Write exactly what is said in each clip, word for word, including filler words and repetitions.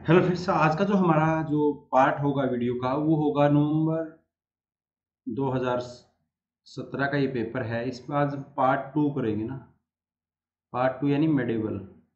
Hello friends, आज का जो हमारा जो पार्ट होगा वीडियो का वो होगा नवंबर दो हज़ार सत्रह का ये पेपर है। इसमें आज पार्ट टू करेंगे ना। पार्ट टू यानी मेडिवल।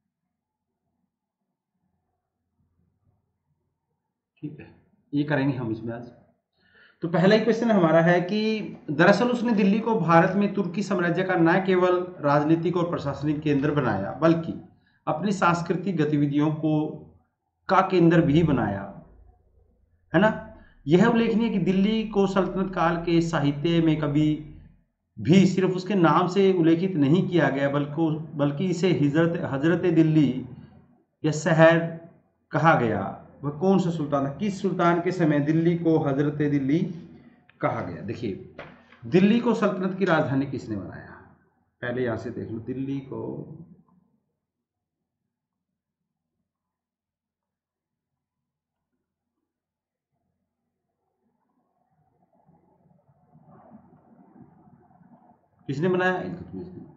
ठीक है, ये करेंगे हम इसमें आज। तो पहला ही क्वेश्चन हमारा है कि दरअसल उसने दिल्ली को भारत में तुर्की साम्राज्य का न केवल राजनीतिक और प्रशासनिक केंद्र बनाया बल्कि अपनी सांस्कृतिक गतिविधियों को का केंद्र भी बनाया, है ना। यह उल्लेखनीय है कि दिल्ली को सल्तनत काल के साहित्य में कभी भी सिर्फ उसके नाम से उल्लेखित नहीं किया गया, बल्कि बल्कि इसे हिजरत हजरत दिल्ली या शहर कहा गया। वह कौन सा सुल्तान था, किस सुल्तान के समय दिल्ली को हजरत दिल्ली कहा गया? देखिए, दिल्ली को सल्तनत की राजधानी किसने बनाया? पहले यहां से देख लो, दिल्ली को किसने बनाया? इल्तुतमिश ने।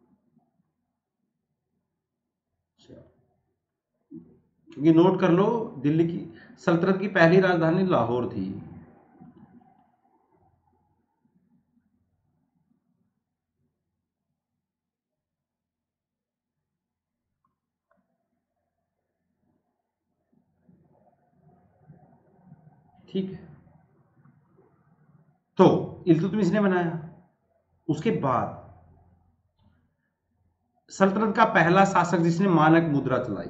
अच्छा, क्योंकि नोट कर लो, दिल्ली की सल्तनत की पहली राजधानी लाहौर थी। ठीक है, तो इल्तुतमिश ने बनाया। उसके बाद सल्तनत का पहला शासक जिसने मानक मुद्रा चलाई।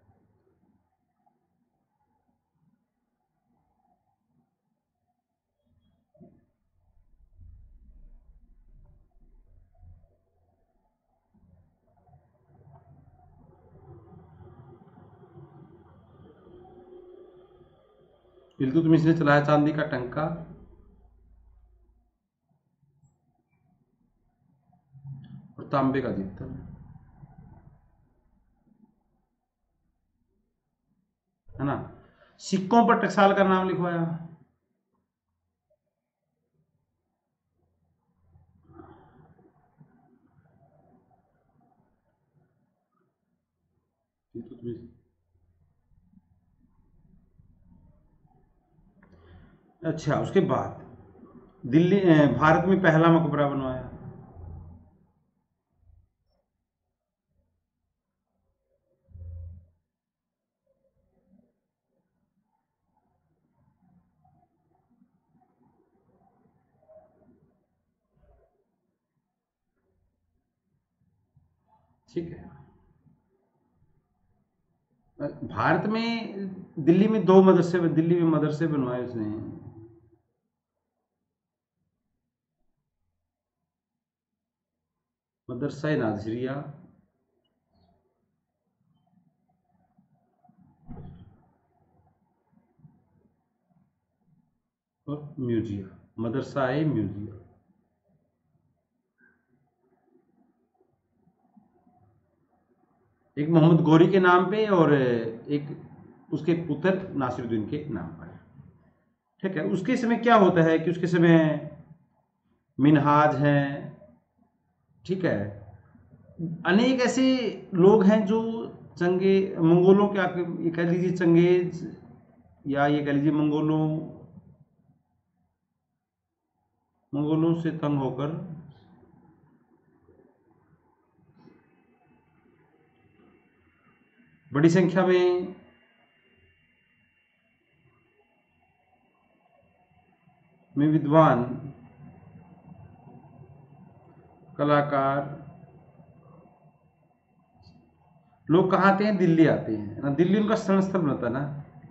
इल्तुतमिश ने चलाया चांदी का टंका और तांबे का जित्तल, है ना। सिक्कों पर टकसाल का नाम लिखवाया। इल्तुतमिश। अच्छा, उसके बाद दिल्ली अ, भारत में पहला मकबरा बनवाया। ठीक है, भारत में दिल्ली में दो मदरसे दिल्ली में मदरसे बनवाए उसने। मदरसा नाजरिया और म्यूजिया। मदरसा है म्यूजिया। एक मोहम्मद गौरी के नाम पे और एक उसके पुत्र नासिरुद्दीन के नाम पर। ठीक है, उसके समय क्या होता है कि उसके समय मिनहाज हैं। ठीक है, अनेक ऐसे लोग हैं जो चंगे मंगोलों के आके, ये कह लीजिए चंगेज, या ये कह लीजिए मंगोलों मंगोलों से तंग होकर बड़ी संख्या में में विद्वान कलाकार लोग कहाँ आते हैं? दिल्ली आते हैं ना। दिल्ली उनका शरण स्थल बनता है ना।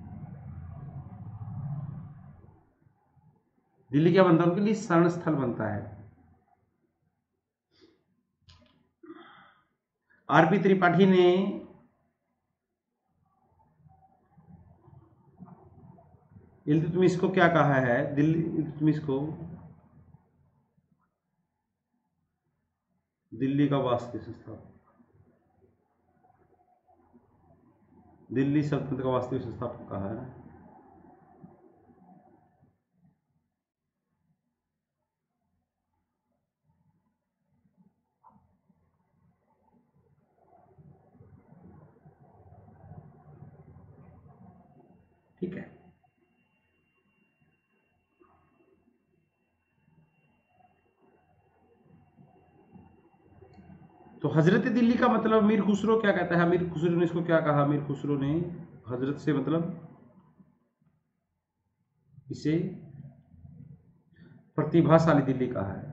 दिल्ली क्या बनता है उनके लिए? शरण स्थल बनता है। आरपी त्रिपाठी ने इल्तुतमिश को क्या कहा है? दिल्ली इल्तुतमिश को दिल्ली का वास्तु संस्थापक, दिल्ली सल्तनत का वास्तविक संस्थापक कहा है। ठीक है। तो हजरत दिल्ली का मतलब मीर खुसरो क्या कहता है? मीर खुसरो ने इसको क्या कहा? मीर खुसरो ने हजरत से मतलब इसे प्रतिभाशाली दिल्ली कहा है।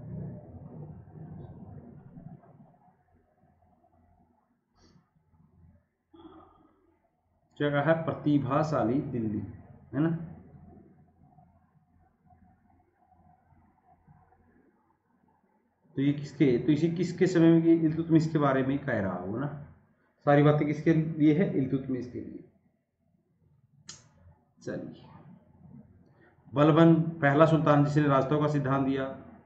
क्या कहा है? प्रतिभाशाली दिल्ली, है ना। तो ये किसके, तो इसी किसके समय में इल्तुतमिश के बारे में ही कह रहा हूँ ना। सारी बातें किसके लिए है? इल्तुतमिश के लिए। चलिए, बलबन पहला सुल्तान जिसने राजतों का सिद्धांत दिया।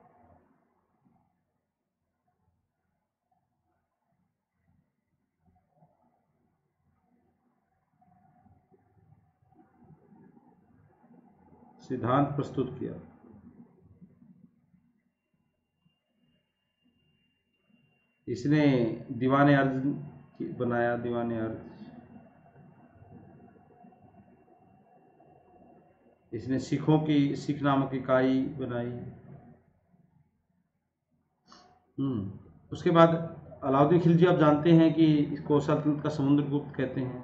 सिद्धांत प्रस्तुत किया। इसने दीवाने अर्ज बनाया, दीवाने अर्ज। इसने सिखों की, सिख नामक इकाई बनाई। हम्म उसके बाद अलाउद्दीन खिलजी, आप जानते हैं कि इसको सल्तनत का समुद्रगुप्त कहते हैं।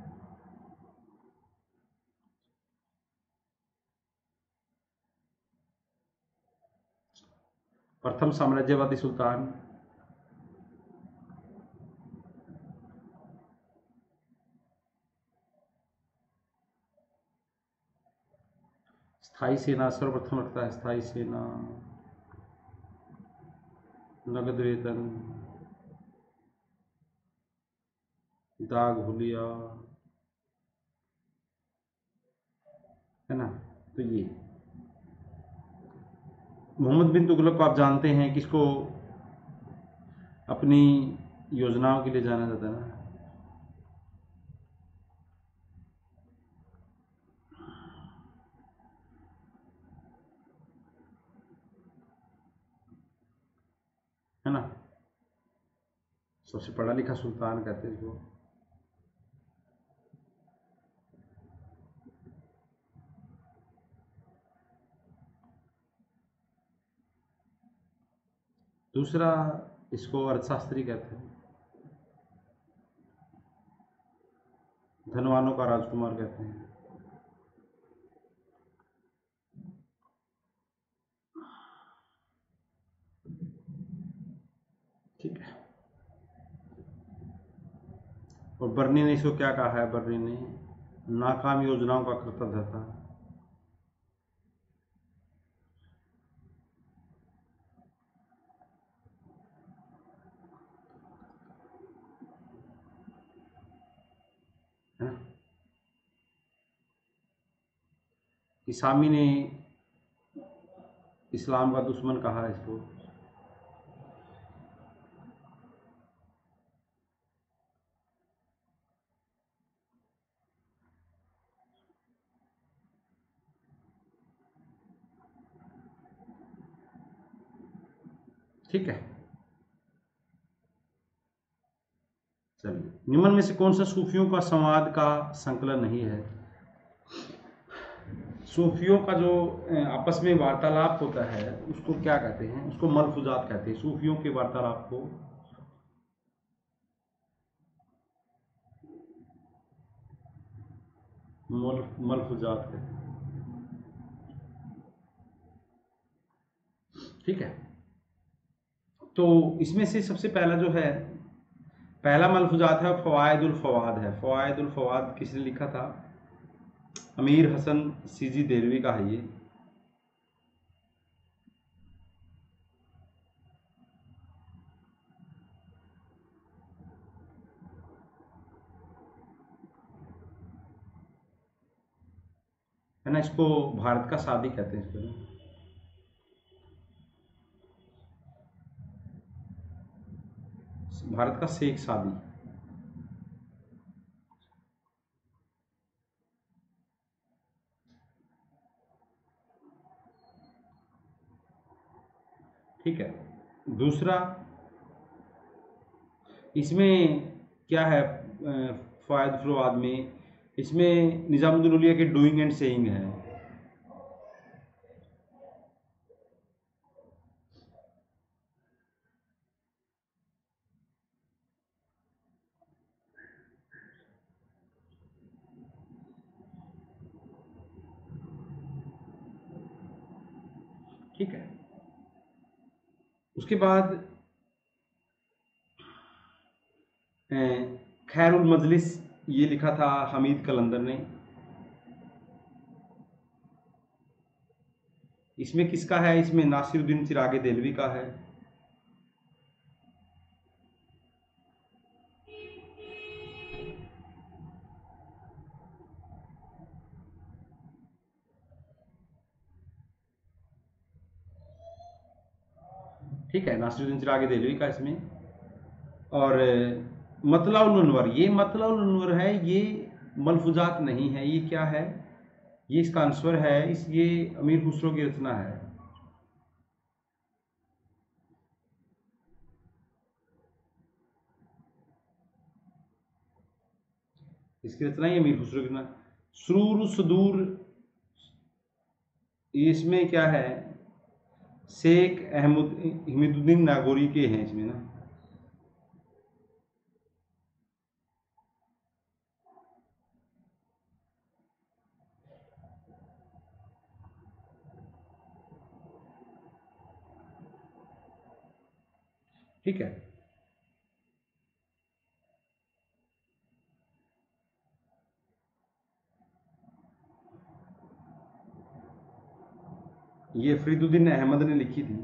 प्रथम साम्राज्यवादी सुल्तान। स्थाई सेना सर्वप्रथम रखता है, स्थाई सेना। नगद वेतन, दाग हुलिया, है ना। तो ये मोहम्मद बिन तुगलक को आप जानते हैं, किसको अपनी योजनाओं के लिए जाना जाता है ना। है ना, सबसे पढ़ा लिखा सुल्तान कहते हैं इसको। दूसरा, इसको अर्थशास्त्री कहते हैं। धनवानों का राजकुमार कहते हैं। ठीक है। और बर्नी ने इसको क्या कहा है? बर्नी ने नाकाम योजनाओं का कर्तव्य था। है ना। इसामी ने इस्लाम का दुश्मन कहा है इसको। ठीक है। चलिए, निम्न में से कौन सा सूफियों का संवाद का संकलन नहीं है? सूफियों का जो आपस में वार्तालाप होता है उसको क्या कहते हैं? उसको मलफुजात कहते हैं। सूफियों के वार्तालाप को मल मलफुजात कहते हैं। ठीक है। तो इसमें से सबसे पहला जो है, पहला मलफुजात है फवायदुल फवाद है। फवायदुल फवाद किसने लिखा था? अमीर हसन सीजी देलवी का है ये। है ना, इसको भारत का सादी कहते हैं इसको ना। भारत का शेख सादी। ठीक है। दूसरा, इसमें क्या है फवायद फवाद में इसमें निजामुद्दीन औलिया के डूइंग एंड सेइंग है। ठीक है, उसके बाद खैरुल मजलिस ये लिखा था हमीद कलंदर ने। इसमें किसका है? इसमें नासिरुद्दीन चिरागे देलवी का है। ठीक है, नासिरुद्दीन चिरागे देलवी का इसमें। और मतलाउल अनवर, ये मतलाउल अनवर है, ये मलफूजात नहीं है, ये क्या है? ये इसका आंसर है, इस ये अमीर खुसरो की रचना है। इसकी रचना ही अमीर खुसरो की रचना। सुरूर सदूर, इसमें क्या है? शेख अहमद हिमीदुद्दीन नागौरी के हैं इसमें ना। ठीक है, ये फरीदुद्दीन अहमद ने लिखी थी।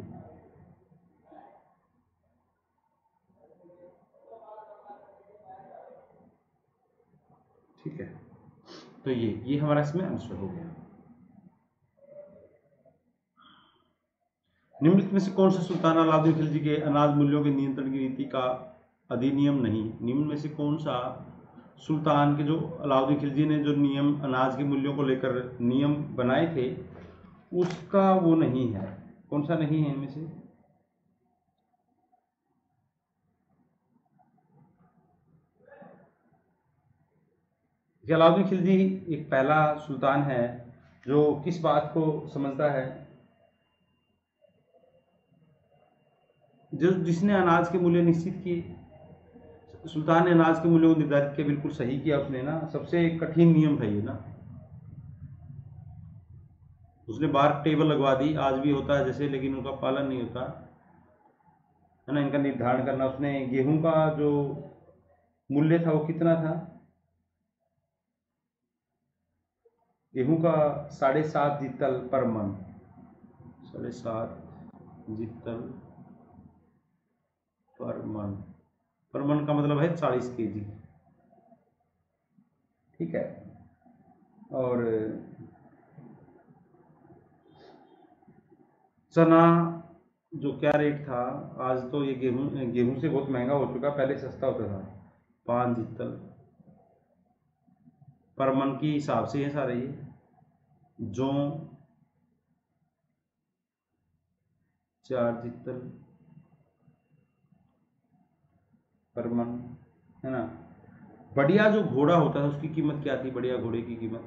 ठीक है, तो ये ये हमारा इसमें आंसर हो गया। निम्नलिखित में से कौन सा सुल्तान अलाउद्दीन खिलजी के अनाज मूल्यों के नियंत्रण की नीति का अधिनियम नहीं? निम्न में से कौन सा सुल्तान के जो अलाउद्दीन खिलजी ने जो नियम अनाज के मूल्यों को लेकर नियम बनाए थे उसका वो नहीं है? कौन सा नहीं है इनमें से? अलाउद्दीन खिलजी एक पहला सुल्तान है जो किस बात को समझता है? जो जिसने अनाज के मूल्य निश्चित किए। सुल्तान ने अनाज के मूल्य को निर्धारित किया, बिल्कुल सही किया उसने ना। सबसे कठिन नियम था ये ना। उसने बार टेबल लगवा दी, आज भी होता है जैसे, लेकिन उनका पालन नहीं होता है ना। इनका निर्धारण करना, उसने गेहूं का जो मूल्य था वो कितना था? गेहूं का साढ़े सात जितल पर मन। साढ़े सात जितल पर मन। पर मन का मतलब है चालीस के जी। ठीक है, और चना जो क्या रेट था? आज तो ये गेहूं गेहूं से बहुत महंगा हो चुका, पहले सस्ता होता था। पाँच जितल पर मन की हिसाब से है सारे ये। जौ चार जितल पर मन है ना। बढ़िया जो घोड़ा होता है उसकी कीमत क्या थी? बढ़िया घोड़े की कीमत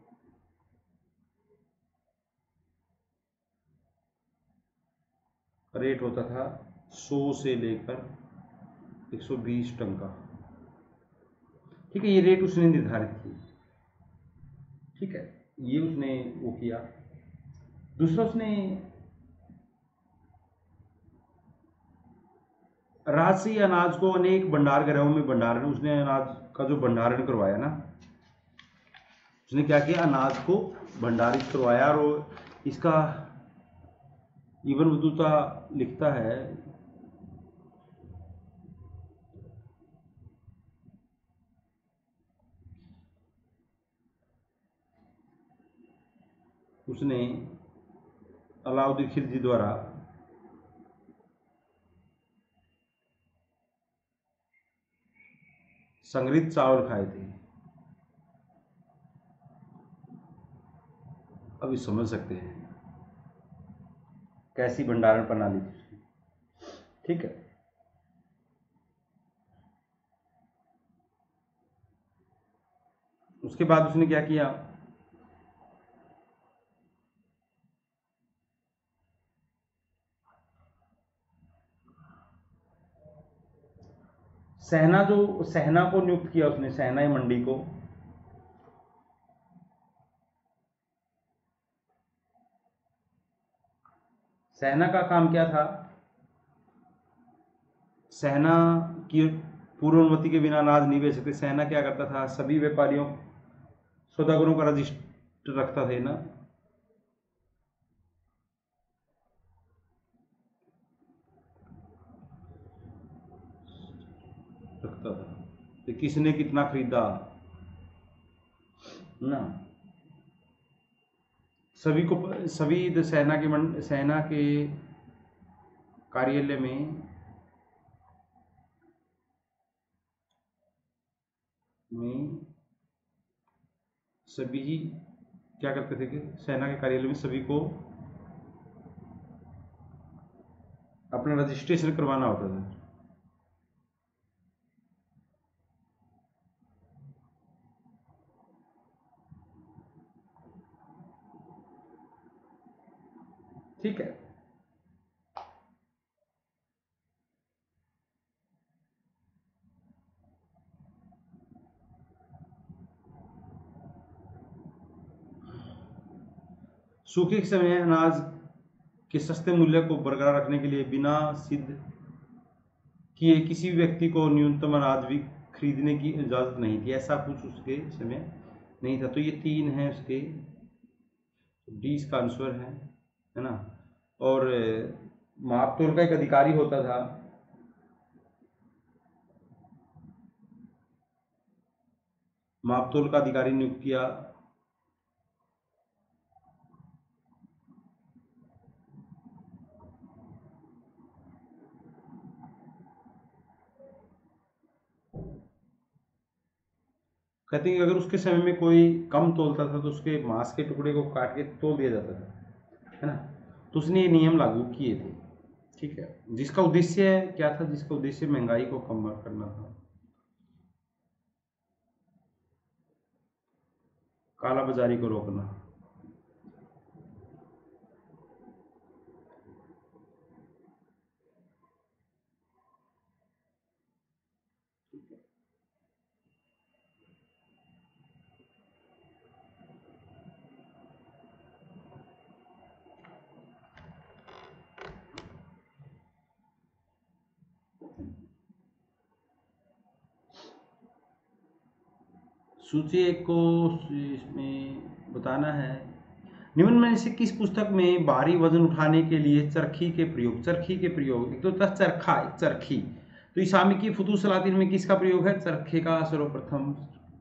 रेट होता था सौ से लेकर एक सौ बीस टन का। ठीक है, ये रेट उसने निर्धारित की। ठीक है, ये उसने वो किया। दूसरा, उसने राजसी अनाज को अनेक भंडार गृहों में भंडारण, उसने अनाज का जो भंडारण करवाया ना, उसने क्या किया? अनाज को भंडारित करवाया। और इसका इबन बतूता लिखता है, उसने अलाउद्दीन खिलजी द्वारा संग्रहित चावल खाए थे। अभी समझ सकते हैं कैसी भंडारण प्रणाली थी। ठीक है, उसके बाद उसने क्या किया, सेना जो सेना को नियुक्त किया उसने, सेना मंडी को। सेना का काम क्या था, सेना की पूर्व अनुमति के बिना अनाज नहीं बेच सकते। सेना क्या करता था, सभी व्यापारियों सौदागरों का रजिस्टर रखता था ना, रखता था तो किसने कितना खरीदा ना, सभी को, सभी सेना के मन, सेना के कार्यालय में में सभी क्या करते थे कि सेना के कार्यालय में सभी को अपना रजिस्ट्रेशन करवाना होता था। ठीक है, सूखे के समय अनाज के सस्ते मूल्य को बरकरार रखने के लिए बिना सिद्ध किए किसी भी व्यक्ति को न्यूनतम अनाज भी खरीदने की इजाजत नहीं थी। ऐसा कुछ उसके समय नहीं था। तो ये तीन है उसके, डी इसका आंसर है है ना। और मापतोल का एक अधिकारी होता था, मापतोल का अधिकारी नियुक्त किया कहते हैं कि अगर उसके समय में कोई कम तोलता था तो उसके मांस के टुकड़े को काट के तोल दिया जाता था, है ना। तो उसने ये नियम लागू किए थे, ठीक है, जिसका उद्देश्य क्या था, जिसका उद्देश्य महंगाई को कम करना था, काला बाजारी को रोकना। सूची एक को इसमें बताना है, निम्न में से किस पुस्तक में भारी वजन उठाने के लिए चरखी के प्रयोग, चरखी के प्रयोग, एक तो था चरखा, एक चरखी, तो इसामी की फुतूह सलातीन में किसका प्रयोग है, चरखे का सर्वप्रथम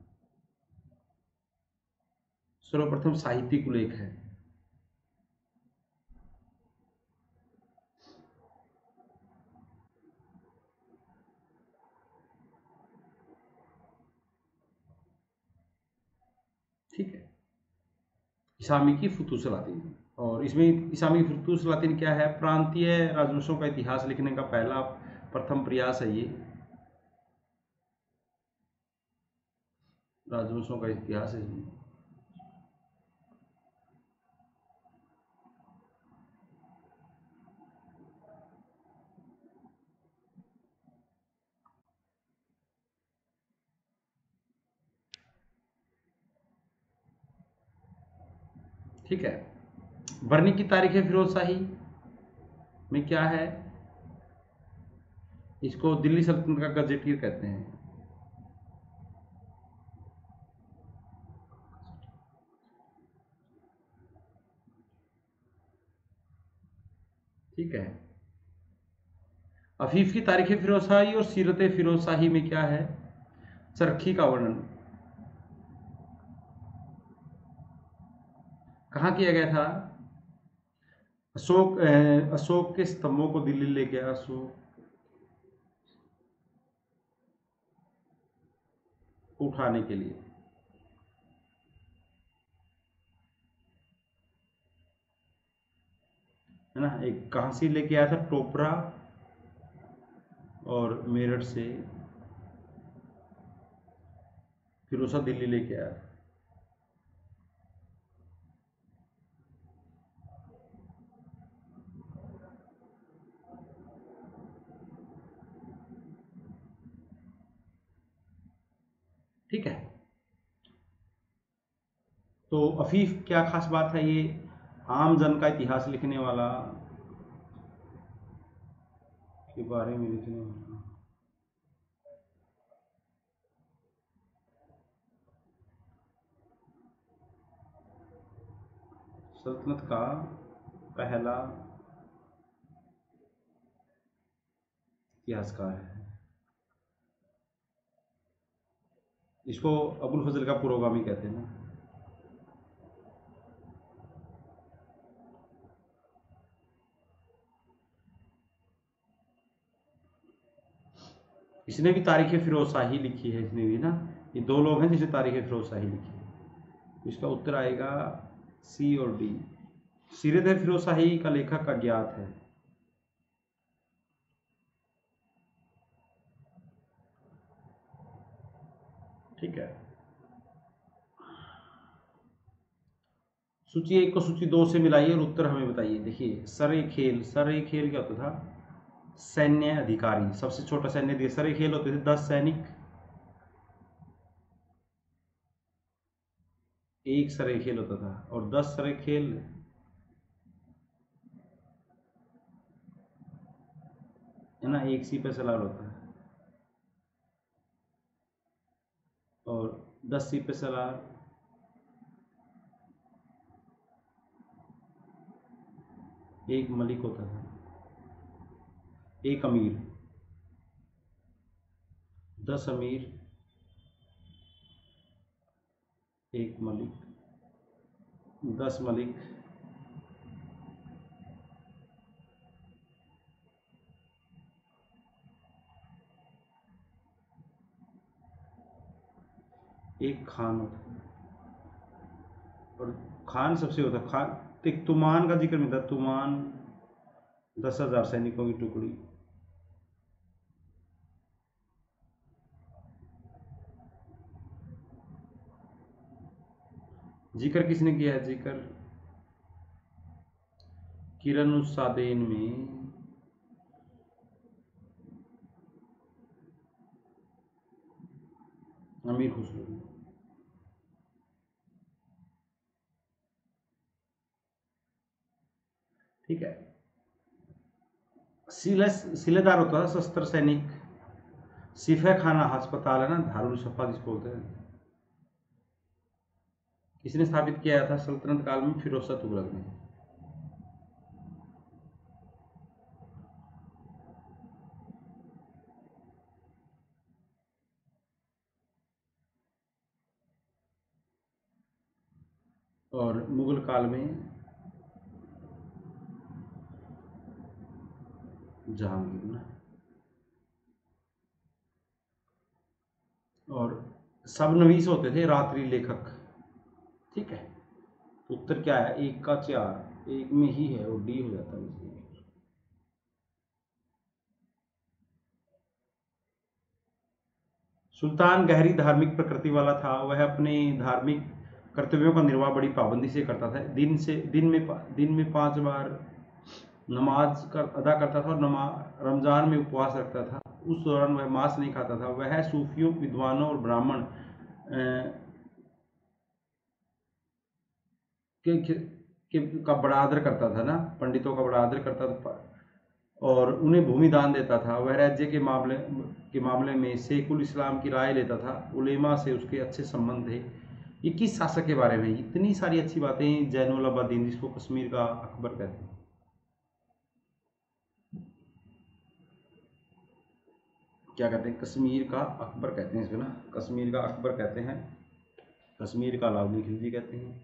सर्वप्रथम साहित्यिक उल्लेख है। ठीक है, इसामी की फुतूह सलातीन, और इसमें इसामी की फुतूह सलातीन क्या है, प्रांतीय राजवंशों का इतिहास लिखने का पहला प्रथम प्रयास है ये, राजवंशों का इतिहास है ये। ठीक है, बरनी की तारीख है फिरोजशाही में क्या है, इसको दिल्ली सल्तनत का गजेटियर कहते हैं। ठीक है, अफीफ की तारीख फिरोजशाही और सीरत फिरोजशाही में क्या है, चरखी का वर्णन कहाँ किया गया था, अशोक अशोक के स्तंभों को दिल्ली ले गया, अशोक उठाने के लिए, है ना। एक कहाँ से लेके आया था, टोपरा और मेरठ से फिरोजा दिल्ली लेके आया था। ठीक है। तो अफीफ क्या खास बात है, ये आम जन का इतिहास लिखने वाला के बारे में लिखने वाला सल्तनत का पहला इतिहासकार है। इसको अबुल फजल का पुरोगामी कहते हैं ना। इसने भी तारीख फिरोज शाही लिखी है, इसने भी ना। ये दो लोग हैं जिसने तारीख फिरोज शाही लिखी है। इसका उत्तर आएगा सी और डी। सीरत फिरोज शाही का लेखक अज्ञात है। ठीक है। सूची एक को सूची दो से मिलाइए और उत्तर हमें बताइए। देखिए, सरे खेल, सरे खेल क्या होता था? सैन्य अधिकारी, सबसे छोटा सैन्य अधिकारी। सरे खेल होते थे दस सैनिक, एक सरे खेल होता था, और दस सरे खेल है ना, एक सिपह सलार होता है, और दस सिपह सलार एक मलिक होता था, एक अमीर, दस अमीर एक मलिक, दस मलिक एक खान होता है। और खान सबसे होता, खान एक तुमान का जिक्र मिलता, तुमान दस हजार सैनिकों की टुकड़ी। जिक्र किसने किया है? जिक्र किरण उस सादेन में अमीर खुसरो। ठीक है। सिले सिलेदार होता था शस्त्र सैनिक। सिफे खाना अस्पताल है ना, दारुल शफा जिसको बोलते हैं, किसने स्थापित किया था सल्तनत काल में? फिरोज शाह तुगलक ने। और मुगल काल में जहांगीर ना। और सब नवीस होते थे रात्रि लेखक। ठीक है। उत्तर क्या है? एक का चार, एक में ही है, और डी हो जाता है इसलिए। सुल्तान गहरी धार्मिक प्रकृति वाला था। वह अपने धार्मिक कर्तव्यों का निर्वाह बड़ी पाबंदी से करता था। दिन से दिन में दिन में पांच बार नमाज कर अदा करता था, और नमाज रमजान में उपवास रखता था। उस दौरान वह मांस नहीं खाता था। वह सूफियों, विद्वानों और ब्राह्मण के, के का बड़ा आदर करता था ना, पंडितों का बड़ा आदर करता था, और उन्हें भूमि दान देता था। वह राज्य के मामले के मामले में शेखुल इस्लाम की राय लेता था। उलेमा से उसके अच्छे संबंध थे। ये किस शासक के बारे में? इतनी सारी अच्छी बातें। जैनुल अबादीन, जिसको कश्मीर का अकबर कहते हैं। क्या कहते हैं? कश्मीर का अकबर कहते हैं इसको ना, कश्मीर का अकबर कहते हैं, कश्मीर का अलाउद्दीन खिलजी कहते हैं।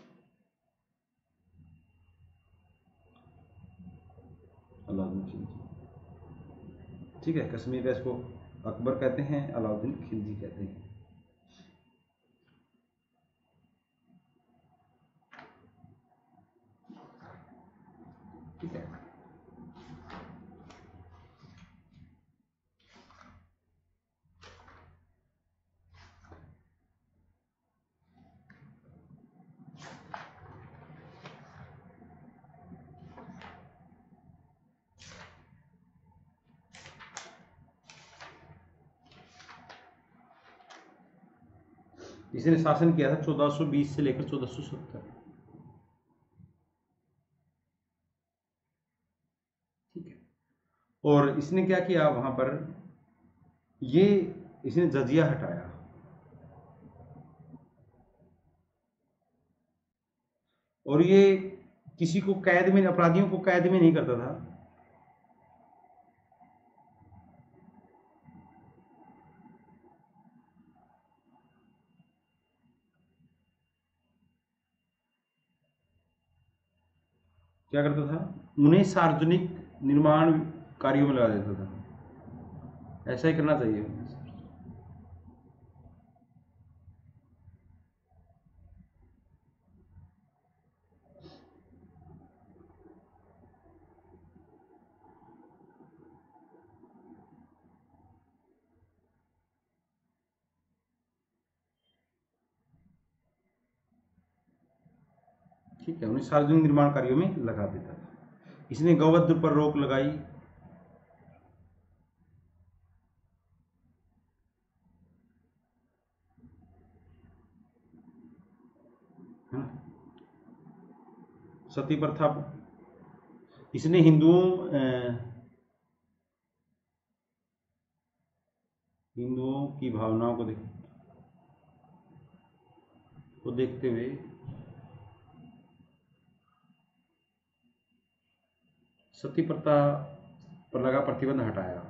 अलाउद्दीन खिलजी। ठीक है, कश्मीर का इसको अकबर कहते हैं, अलाउद्दीन खिलजी कहते हैं। ठीक है। इसने शासन किया था चौदह सौ बीस से लेकर चौदह सौ सत्तर। ठीक है। और इसने क्या किया वहां पर, ये इसने जजिया हटाया, और ये किसी को कैद में, अपराधियों को कैद में नहीं करता था। क्या करता था, उन्हें सार्वजनिक निर्माण कार्यों में लगा देता था। ऐसा ही करना चाहिए। ठीक है, उन्हें सार्वजनिक निर्माण कार्यों में लगा देता था। इसने गौवध पर रोक लगाई। है ना। सती प्रथा, इसने हिंदुओं हिंदुओं की भावनाओं को देख को देखते हुए सती प्रथा पर लगा प्रतिबंध हटाया।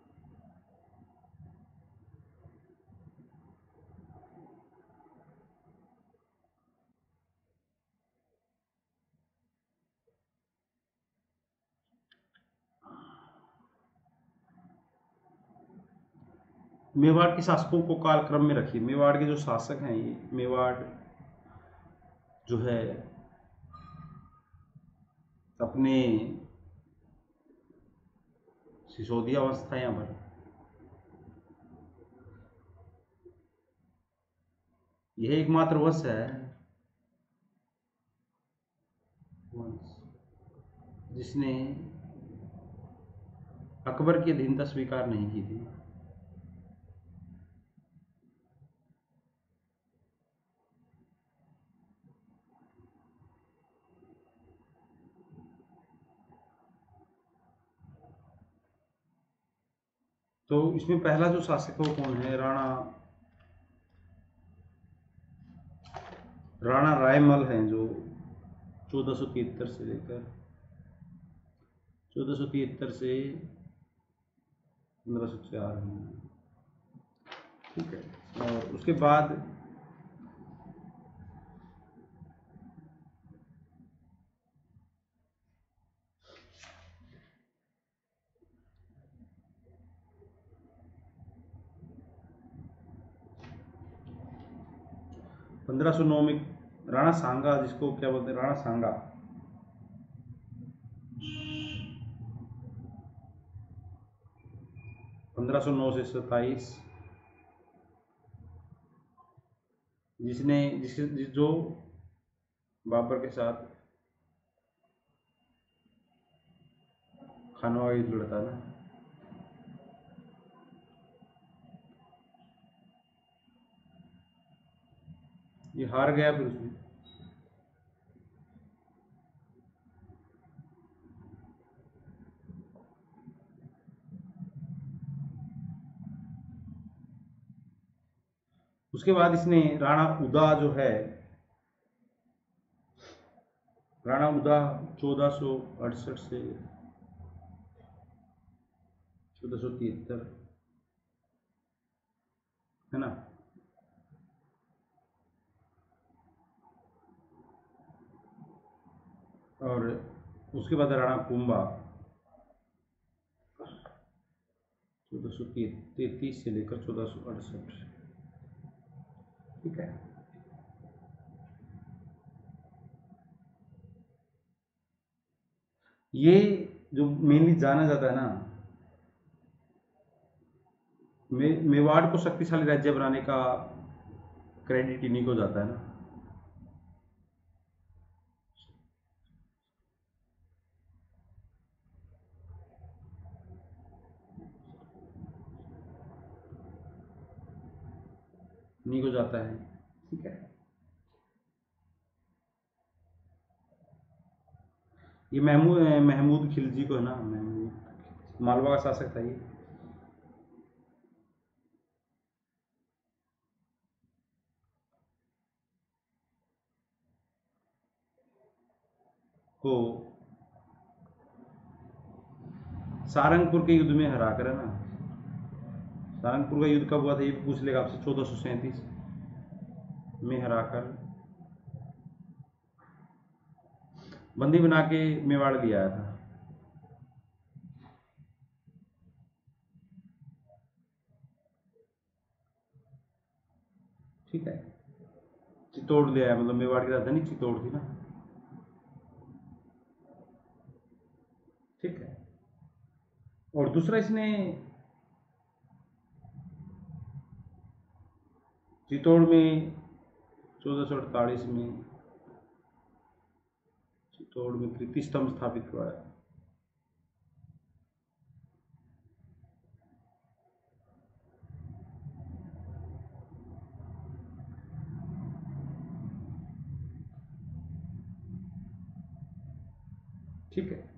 मेवाड़ के शासकों को कालक्रम में रखिए। मेवाड़ के जो शासक हैं, ये मेवाड़ जो है अपने सिसोदिया वंश था यहाँ पर। यह एकमात्र वंश है जिसने अकबर की अधीनता स्वीकार नहीं की थी। तो इसमें पहला जो शासक है वो कौन है, राणा राणा रायमल हैं, जो चौदह सौ तिहत्तर से लेकर चौदह सौ तिहत्तर से पंद्रह सौ चार में। ठीक है। और उसके बाद पंद्रह सौ नौ में राणा सांगा, जिसको क्या बोलते हैं, राणा सांगा, पंद्रह सौ नौ से सत्ताईस, जिसने जिस जिस जो बाबर के साथ खानवा युद्ध लड़ता ना, ये हार गया फिर उसमें। उसके बाद इसने राणा उदा जो है, राणा उदा चौदह सौ अड़सठ से चौदह सौ तिहत्तर, है ना। और उसके बाद राणा कुंभा चौदह सौ तैतीस से लेकर चौदह सौ अड़सठ। ठीक है। ये जो मेनली जाना जाता है ना, मे, मेवाड़ को शक्तिशाली राज्य बनाने का क्रेडिट इन्हीं को जाता है ना। इन्हीं को जाता है। ठीक है, ये महमूद महमूद खिलजी को है ना, महमूद मालवा का शासक था ये। को सारंगपुर के युद्ध में हरा कर, है ना, सारंगपुर का युद्ध कब हुआ था ये पूछ लेगा आपसे, चौदह सौ सैंतीस में हराकर बंदी बना के मेवाड़ लिया आया था। ठीक है, चित्तौड़ ले आया, मतलब मेवाड़ की राजधानी चित्तौड़ थी ना। ठीक है, और दूसरा इसने चित्तौड़ में चौदह सौ अड़तालीस में चित्तौड़ में कीर्ति स्तंभ स्थापित करवाया। ठीक है,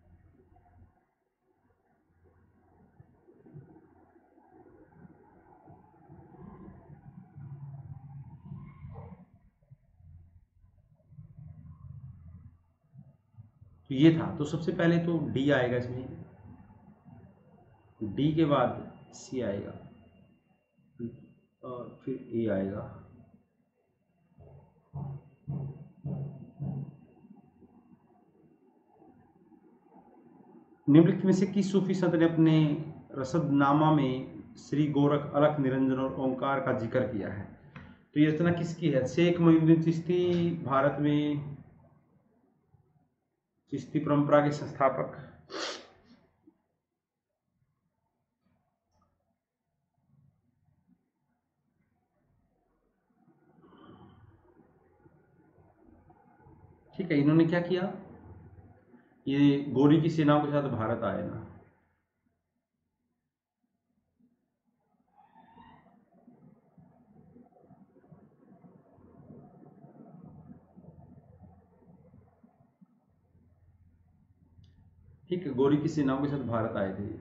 तो ये था। तो सबसे पहले तो डी आएगा इसमें, डी के बाद सी आएगा और फिर ए आएगा। निम्नलिखित में से किस सूफी संत ने अपने रसदनामा में श्री गोरख, अलख निरंजन और ओंकार का जिक्र किया है? तो ये रचना किसकी है? शेख मोइनुद्दीन चिश्ती, भारत में चिश्ती परंपरा के संस्थापक। ठीक है, इन्होंने क्या किया, ये गोरी की सेनाओं के साथ भारत आए ना। ठीक है, गोरी की सेनाओं के साथ भारत आए थे।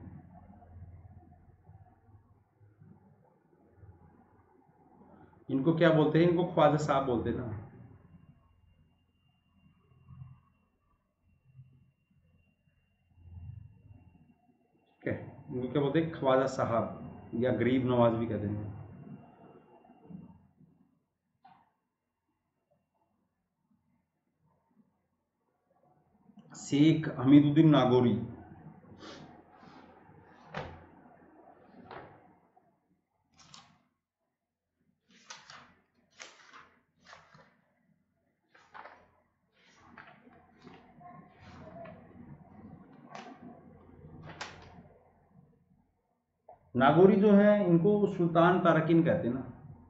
इनको क्या बोलते हैं? इनको ख्वाजा साहब बोलते हैं ना। ठीक है, इनको क्या बोलते हैं? ख्वाजा साहब या गरीब नवाज भी कहते हैं। शेख हमीदुद्दीन नागौरी, नागौरी जो है इनको सुल्तान तारकिन कहते हैं ना,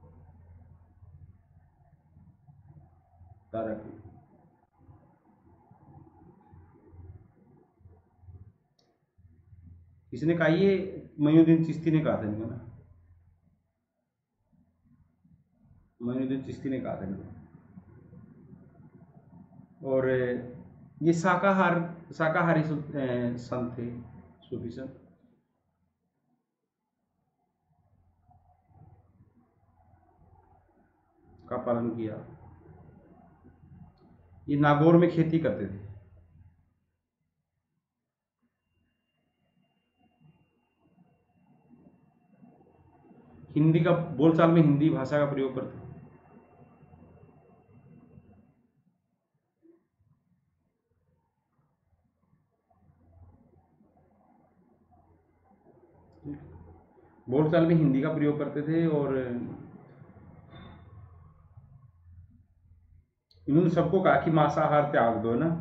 तारकिन। किसने कहा ये? मोइनुद्दीन चिश्ती ने कहा था इनको ना, मोइनुद्दीन चिश्ती ने कहा था इनको। और ये शाकाहार शाकाहारी संत थे, सूफी संत। का पालन किया। ये नागौर में खेती करते थे। हिंदी का बोलचाल में हिंदी भाषा का प्रयोग करते थे। बोलचाल में हिंदी का प्रयोग करते थे और इन्होंने सबको कहा कि मांसाहार त्याग दो ना।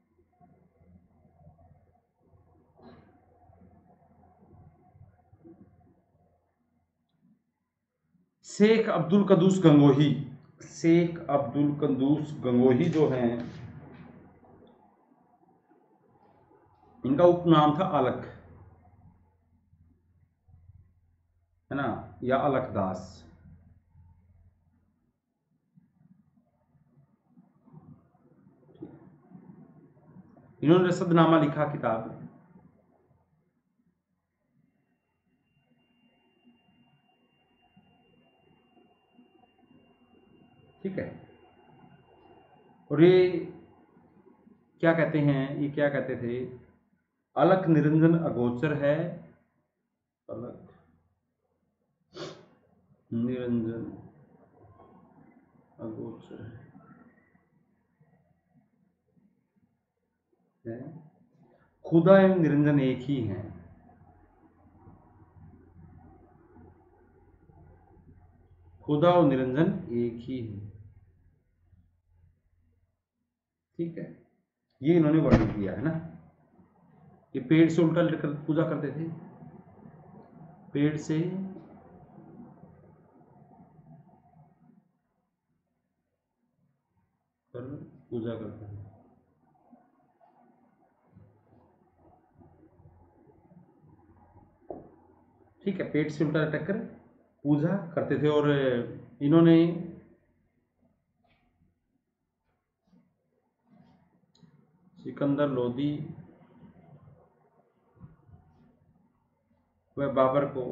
शेख अब्दुल कद्दूस गंगोही, शेख अब्दुल कद्दूस गंगोही जो हैं, इनका उपनाम था अलख, है ना, या अलखदास। इन्होंने रसदनामा लिखा किताब। ठीक है। और ये क्या कहते हैं, ये क्या कहते थे, अलख निरंजन अगोचर है, अलख निरंजन अगोचर है, खुदा एवं निरंजन एक ही हैं। खुदा और निरंजन एक ही है। ठीक है, ये इन्होंने वर्णन किया है ना। ये पेड़ से उल्टा लटकर पूजा करते थे, पेड़ से कर पूजा करते थे। ठीक है, पेट से उल्टा लटक कर पूजा करते थे। और इन्होंने सिकंदर लोदी व बाबर को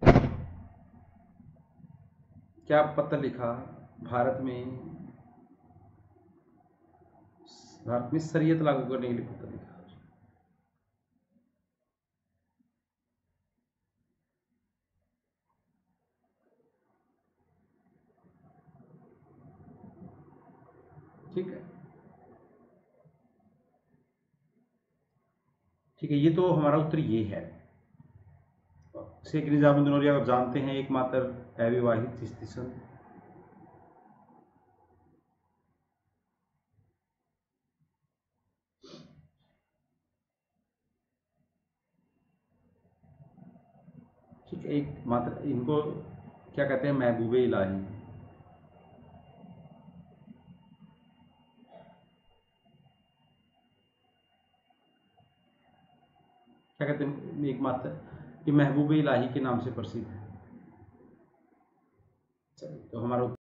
क्या पत्र लिखा, भारत में भारत में शरीयत लागू करने के लिए पत्र लिखा। ठीक है, ठीक है, ये तो हमारा उत्तर ये है। शेख निजामुद्दीन औलिया आप जानते हैं, एकमात्र अविवाहित चिश्ती संत। ठीक है, एक मात्र, इनको क्या कहते हैं, महबूबे इलाही। क्या कहते हैं, एक मात्र, ये महबूबे इलाही के नाम से प्रसिद्ध है। चलिए, तो हमारा